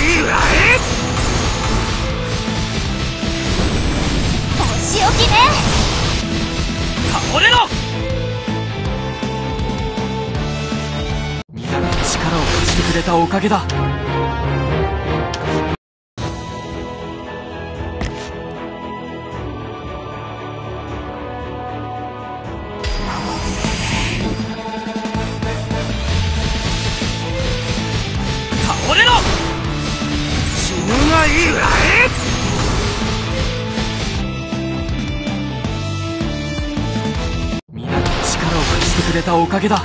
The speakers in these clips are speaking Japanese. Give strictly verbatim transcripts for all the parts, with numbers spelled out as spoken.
お仕置きね。 倒れろ。皆が力を貸してくれたおかげだ。倒れろ。死ぬがいい。皆が力を貸してくれたおかげだ。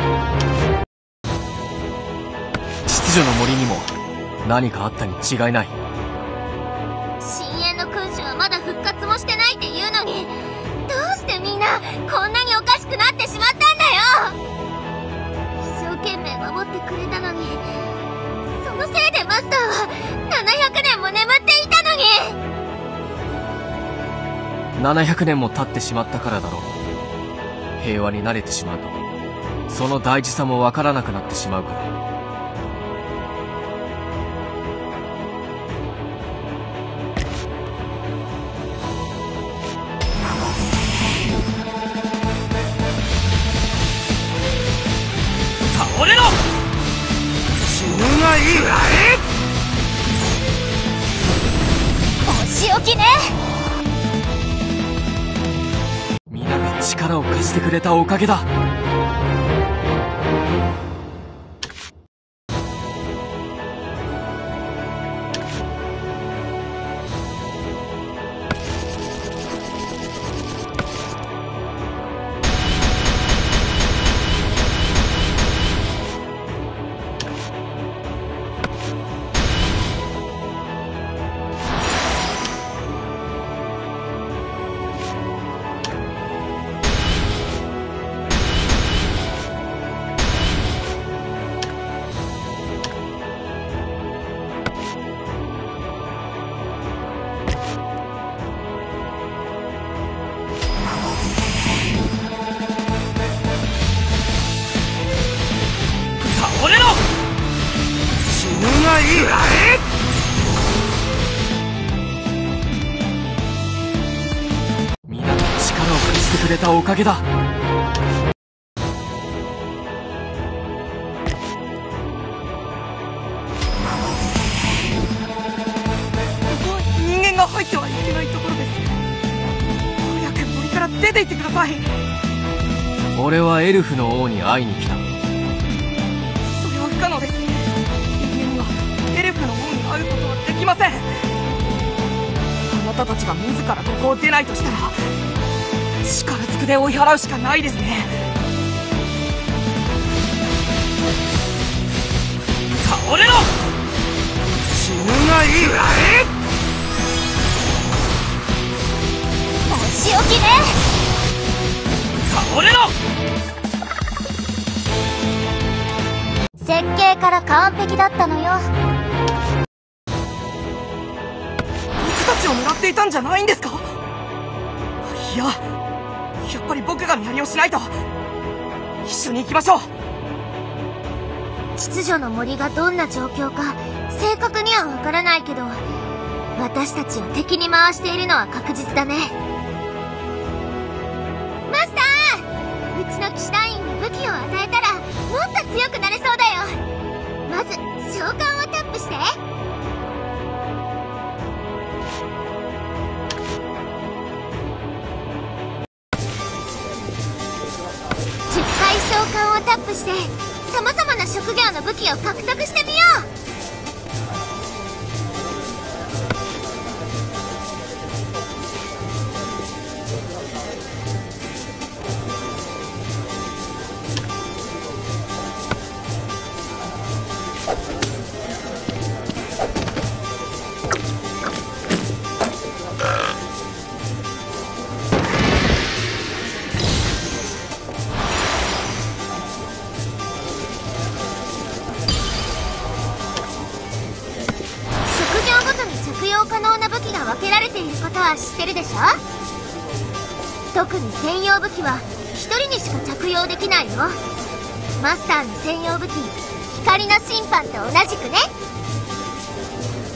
秩序の森にも何かあったに違いない。 深淵の君主はまだ復活もしてないって言うのに、どうしてみんなこんなにおかしくなってしまったんだよ。一生懸命守ってくれたのに、そのせいでマスターはななひゃくねんも眠っていたのに。 ななひゃくねんも経ってしまったからだろう。平和に慣れてしまうとその大事さもわからなくなってしまうから。倒れろ。死ぬがいい。 お仕置きね。 皆が力を貸してくれたおかげだ。倒れろ。死ぬがいい。皆が力を貸してくれたおかげだ。 ここは人間が入ってはいけないところです。早く森から出て行ってください。 俺はエルフの王に会いに来た。 それは不可能です。人間にはエルフの王に会うことはできません。あなたたちが自らここを出ないとしたら力ずくで追い払うしかないですね。 倒れろ。死ぬがいい。 お仕置きね。 倒れろ。 設計から完璧だったのよ。 僕たちを狙っていたんじゃないんですか？いや、やっぱり僕が見張りをしないと。一緒に行きましょう。 秩序の森がどんな状況か正確にはわからないけど、私たちを敵に回しているのは確実だね。マスター、うちの騎士団員に武器を与えたらもっと強くなれそうだよ。まず召喚をタップして。じゅっかい召喚をタップして様々な職業の武器を獲得してみよう。可能な武器が分けられていることは知ってるでしょ。特に専用武器はひとりにしか着用できないよ。マスターの専用武器、光の審判と同じくね。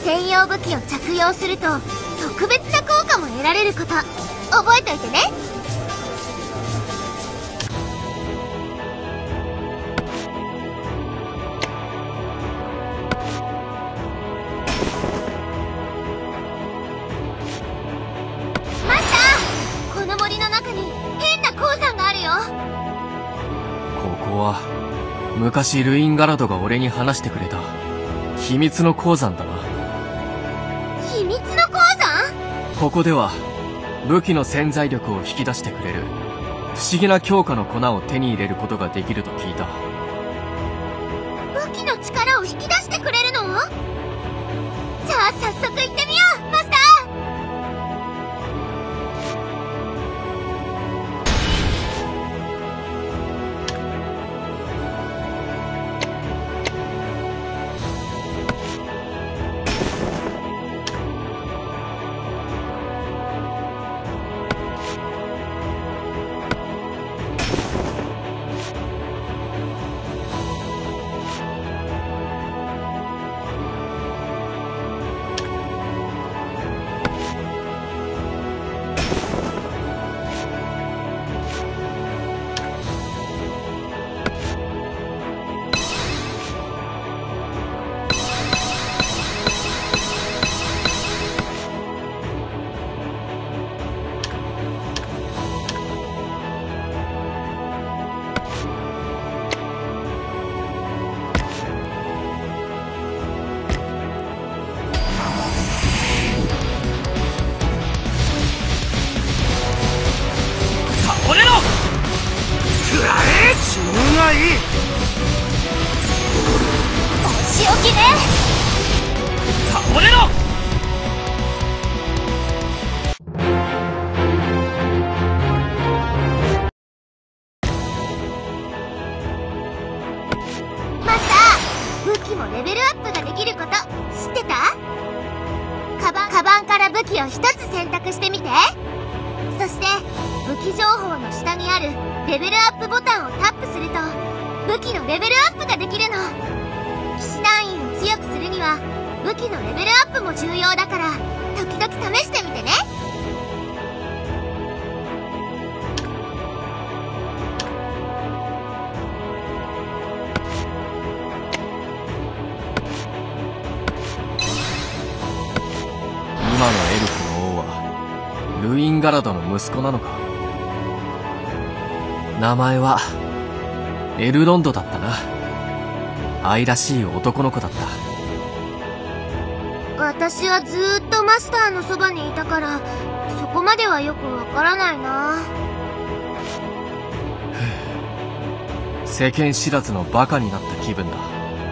専用武器を着用すると特別な効果も得られること覚えておいてね。マスター、この森の中に変な鉱山があるよ。 ここは昔ルインガラドが俺に話してくれた秘密の鉱山だな。 秘密の鉱山？ ここでは武器の潜在力を引き出してくれる不思議な強化の粉を手に入れることができると聞いた。 武器の力を引き出してくれるの？じゃあ早速行ってみよう、マスター。仕置きね。 倒れろ。 マスター、武器もレベルアップができること知ってた？カバン、カバンから武器を一つ選択してみて。そして武器情報の下にあるレベルアップボタンをタップすると武器のレベルアップができるの。騎士団員を強くするには武器のレベルアップも重要だから時々試してみてね。 今のエルフの王はルインガラドの息子なのか。名前はエルロンドだったな。愛らしい男の子だった。 私はずーっとマスターのそばにいたからそこまではよくわからないな。 世間知らずのバカになった気分だ。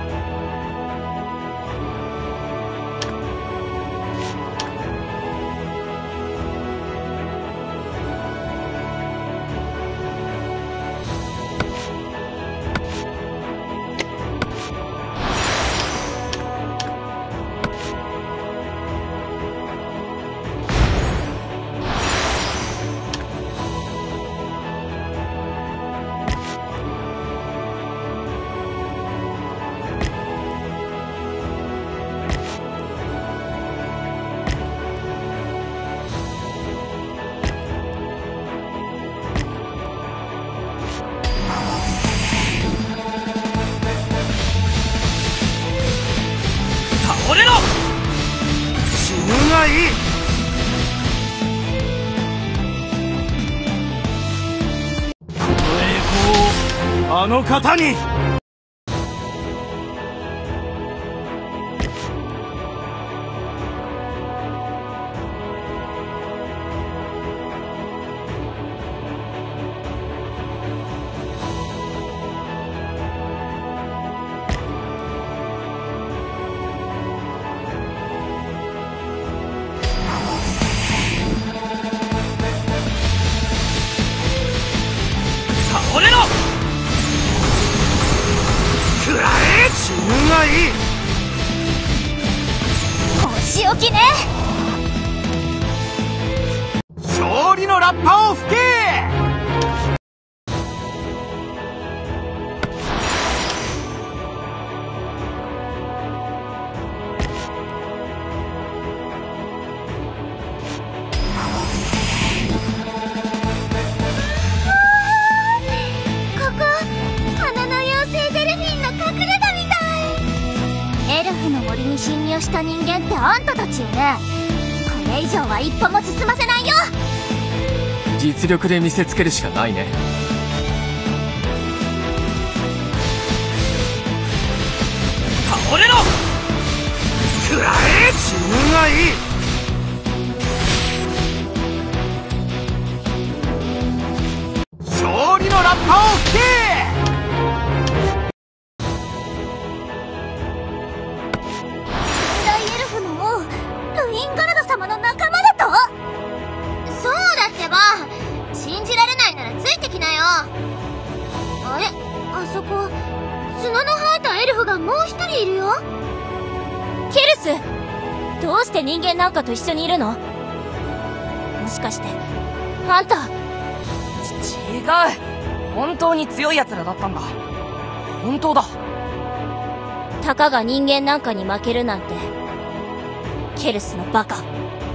倒れろ。死ぬがいい。この栄光をあの方に。倒れろ。食らえ。死ぬがいい。 お仕置きね。 勝利のラッパを吹け。 エルフの森に侵入した人間ってあんたたちよね。これ以上は一歩も進ませないよ。 実力で見せつけるしかないね。 倒れろ。食らえ。自分がいい。勝利のラッパを吹け。 そこ、角の生えたエルフがもう一人いるよ。 ケルス、どうして人間なんかと一緒にいるの？もしかしてあんた。 ち違う、本当に強い奴らだったんだ。本当だ。 たかが人間なんかに負けるなんて、ケルスのバカ。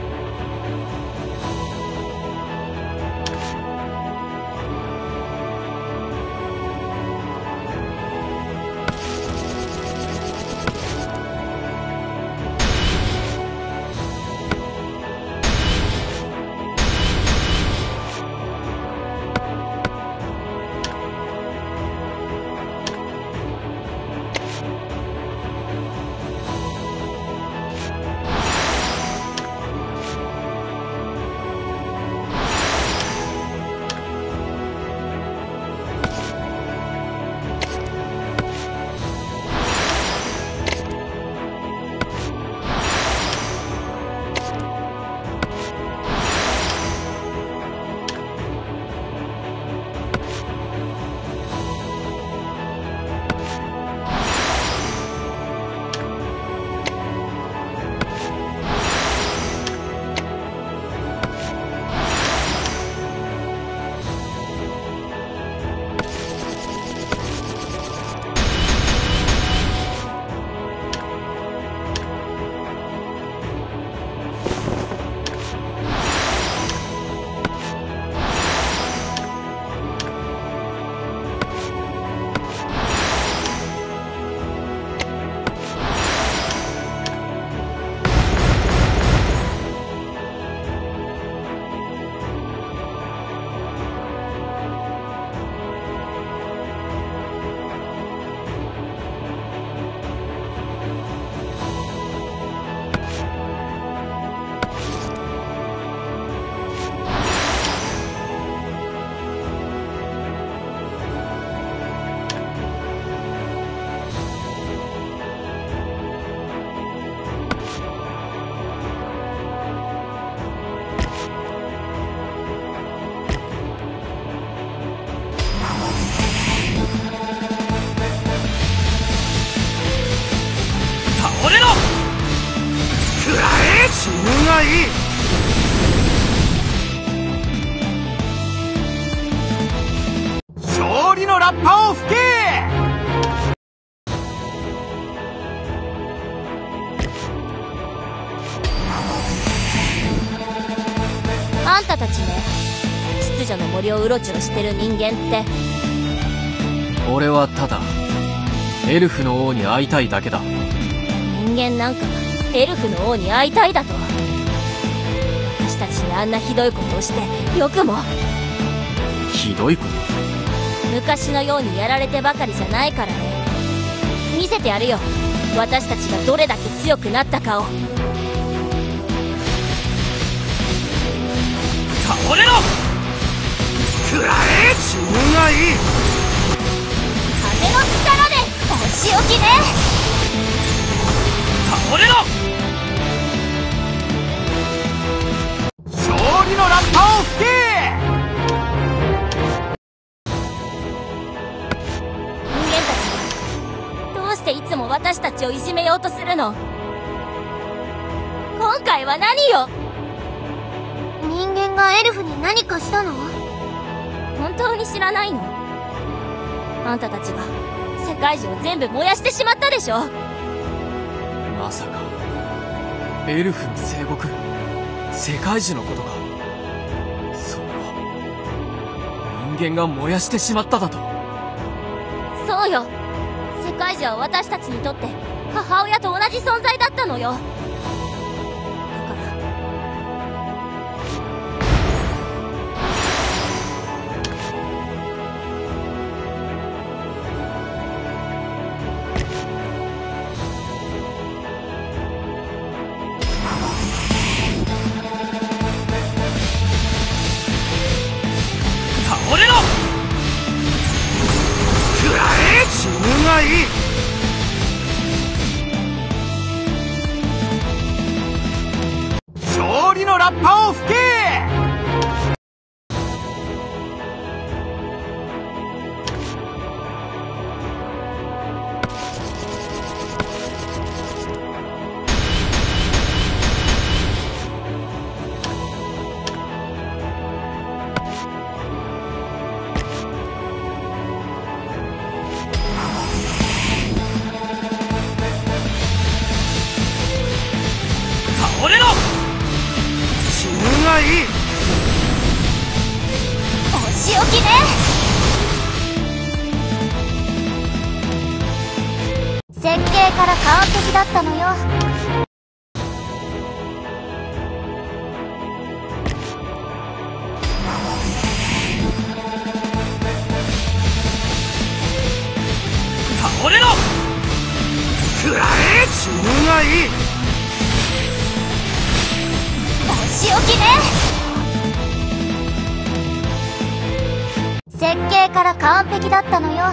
自分がいい。勝利のラッパを吹け。 あんたたちね、秩序の森をうろちょろしてる人間って。 俺はただエルフの王に会いたいだけだ。 人間なんかがエルフの王に会いたいだと？私たちにあんなひどいことをしてよくも。 ひどいこと？ 昔のようにやられてばかりじゃないからね。見せてやるよ、私たちがどれだけ強くなったかを。 倒れろ。食らえ。自分がいい。 風の力でお仕置きね。 倒れろ。勝利のラッパを吹け。 人間たちはどうしていつも私たちをいじめようとするの？今回は何よ？ 人間がエルフに何かしたの？ 本当に知らないの？あんたたちが世界中を全部燃やしてしまったでしょ。 まさかエルフの聖木、世界樹のことか。それは人間が燃やしてしまっただと？ そうよ、世界樹は私たちにとって母親と同じ存在だったのよ。だから倒れろ。食らえ。死ぬがいい。勝利のラッパを吹け。倒れろ。死ぬがいい。 お仕置きね。設計から完璧だったのよ。 倒れろ。食らえ。死ぬがいい。 お仕置きね。設計から完璧だったのよ。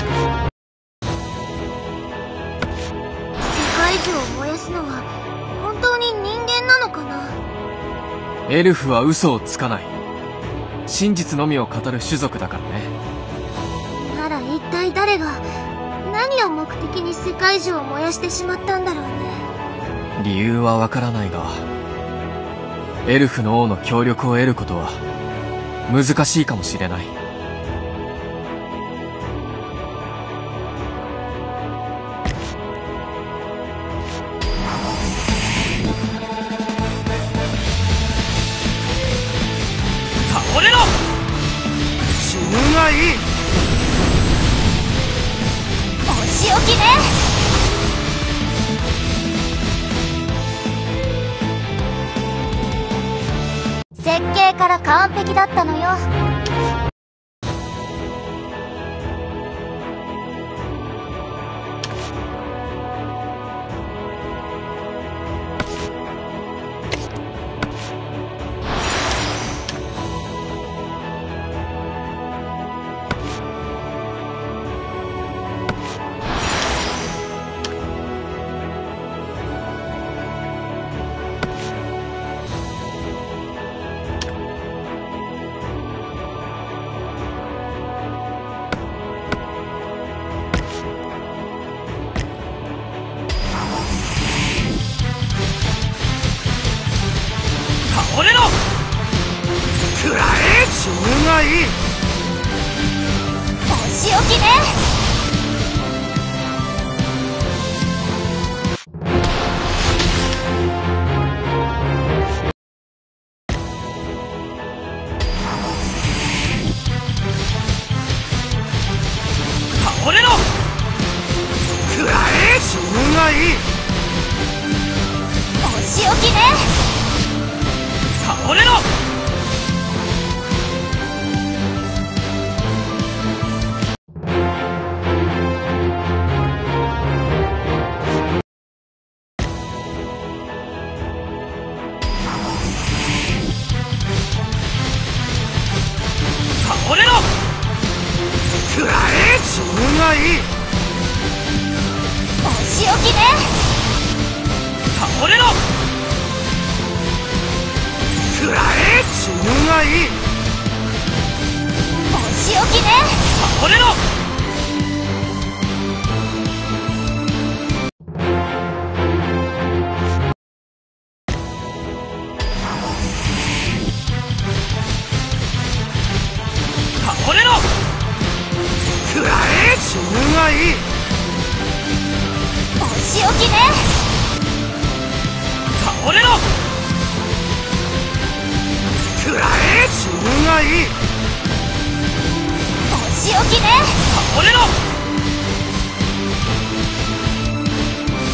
世界中を燃やすのは本当に人間なのかな。 エルフは嘘をつかない。真実のみを語る種族だからね。 なら一体誰が何を目的に世界中を燃やしてしまったんだろうね。 理由はわからないが、エルフの王の協力を得ることは難しいかもしれない。倒れろ。死ぬがいい。 お仕置きね。設計から完璧だったのよ。 倒れろ。食らえ。死ぬがいい。 お仕置きね。 倒れろ。食らえ。死ぬがいい。 お仕置きね。 倒れろ。倒れろ。食らえ。死ぬがいい。 お仕置きね。 倒れろ。食らえ。死ぬがいい。 お仕置きね。 倒れろ。倒れろ。食らえ。死ぬがいい。 お仕置きね。 倒れろ。食らえ。死ぬがいい。 お仕置きね。 倒れろ。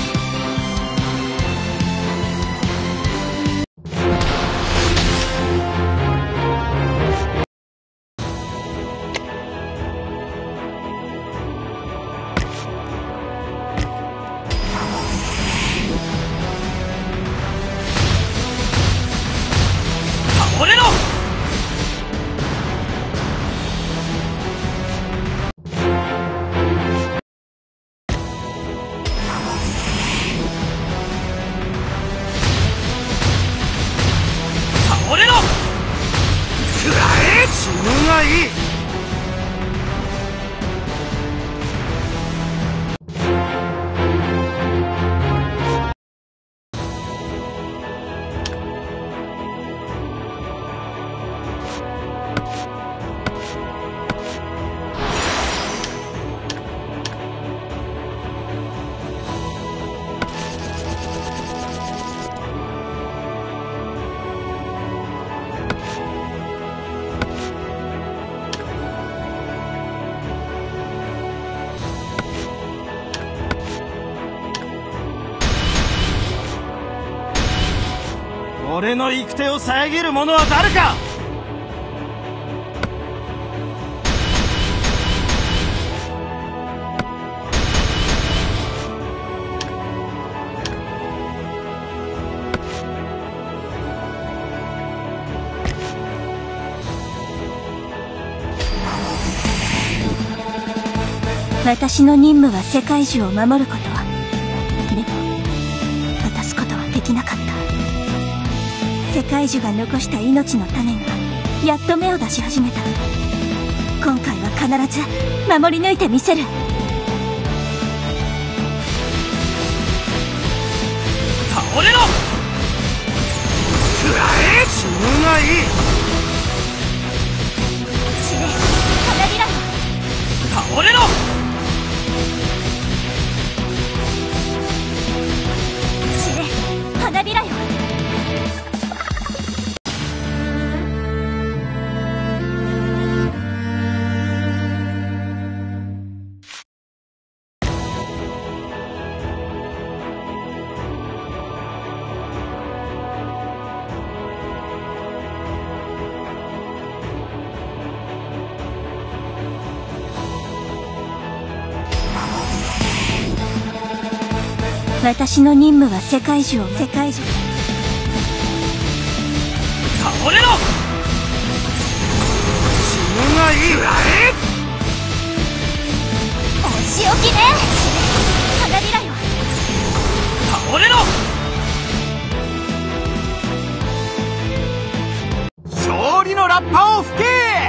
俺の行く手を遮る者は誰か。 私の任務は世界中を守ること。でも渡すことはできなかった。世界中が残した命の種がやっと芽を出し始めた。今回は必ず守り抜いてみせる。 倒れろ。食らえ。死ぬがいい。 死ね、花びらよ。 倒れろ。 花びらよ。私の任務は世界中を世界中。 倒れろ。死ぬがいい。食らえ。 お仕置きね。花びらよ。 倒れろ。勝利のラッパを吹け。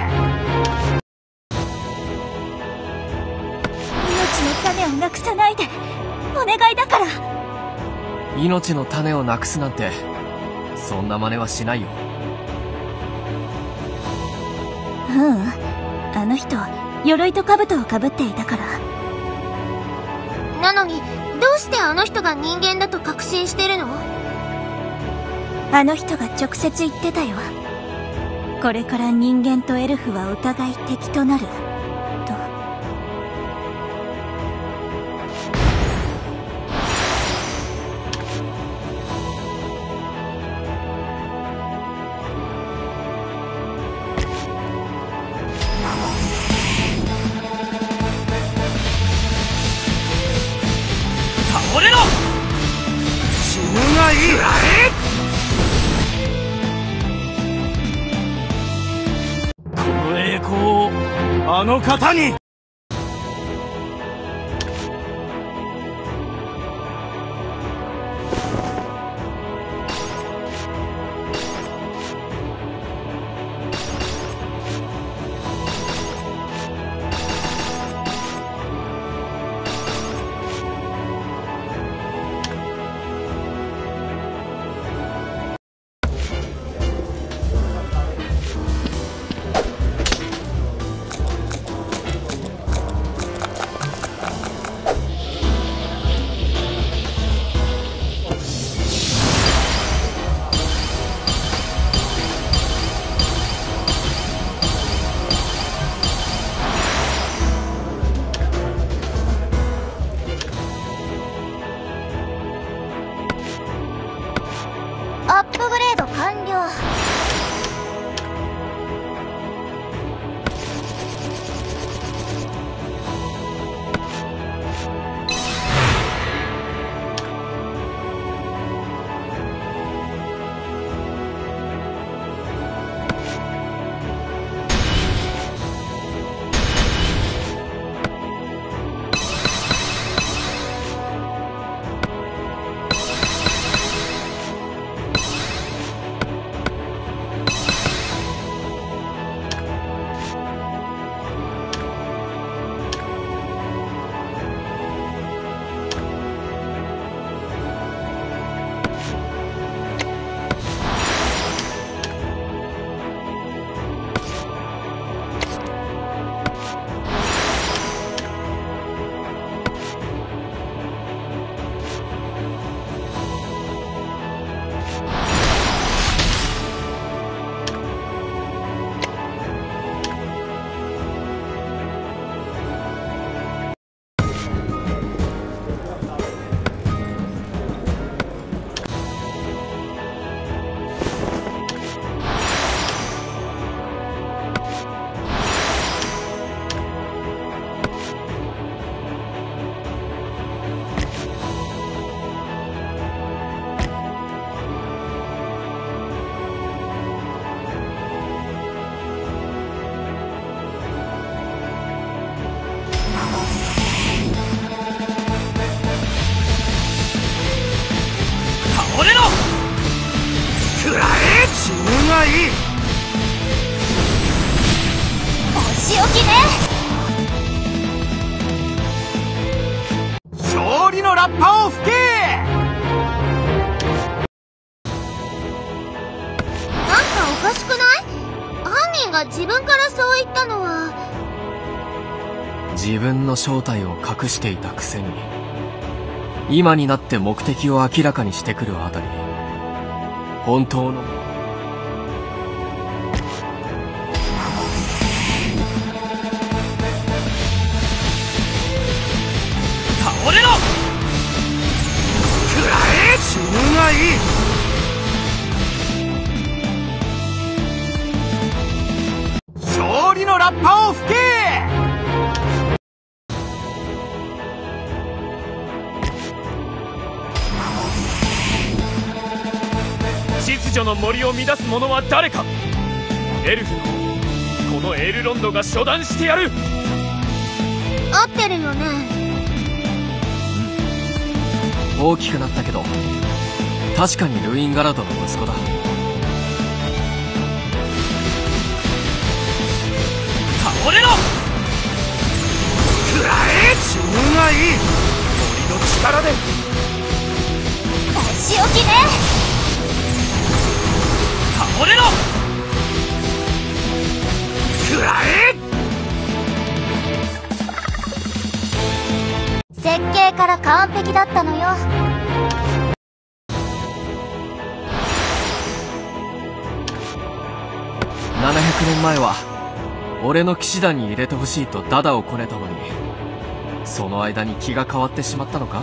命の種をなくさないで、お願いだから。 命の種をなくすなんてそんな真似はしないよ。 ううん、あの人鎧と兜をかぶっていたから。 なのにどうしてあの人が人間だと確信してるの？ あの人が直接言ってたよ。これから人間とエルフはお互い敵となると。 倒れろ。死ぬがいい。食らえ。この栄光をあの方に。 がいい。 お仕置きね。 勝利のラッパを吹け。 なんかおかしくない？犯人が自分からそう言ったのは。 自分の正体を隠していたくせに今になって目的を明らかにしてくるあたり、本当の倒れろ。食らえ。死ぬがいい。勝利のラッパを吹け。 秩序の森を乱す者は誰か。エルフのこのエルロンドが処断してやる。 合ってるよね。 大きくなったけど確かにルインガラドの息子だ。 倒れろ。食らえ。死ぬがいい。森の力で。 お仕置きね。 倒れろ。食らえ。 設計から完璧だったのよ。 ななひゃくねんまえは俺の騎士団に入れてほしいとダダをこねたのに、その間に気が変わってしまったのか。 あ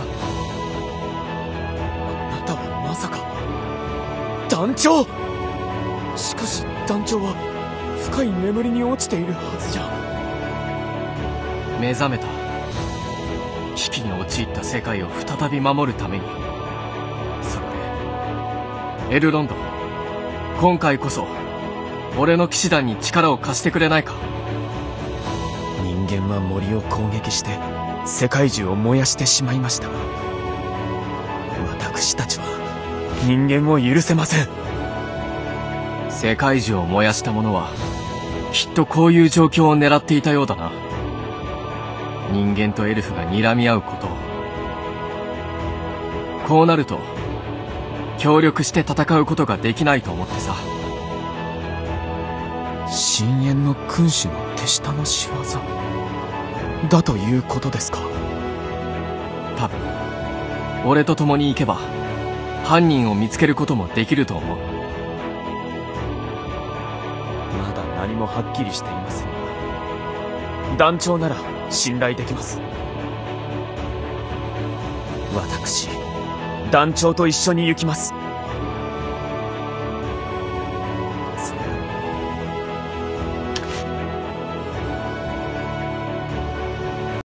なたはまさか団長。しかし団長は深い眠りに落ちているはずじゃ。 目覚めた。危機に陥った世界を再び守るために。それでエルロンド、今回こそ俺の騎士団に力を貸してくれないか。 人間は森を攻撃して世界中を燃やしてしまいましたが、私たちは人間を許せません。 世界中を燃やした者はきっとこういう状況を狙っていたようだな。人間とエルフが睨み合うことを。こうなると協力して戦うことができないと思ってさ。 深淵の君主の手下の仕業だということですか。 多分俺と共に行けば犯人を見つけることもできると思う。 まだ何もはっきりしていませんが、団長なら信頼できます。私団長と一緒に行きます。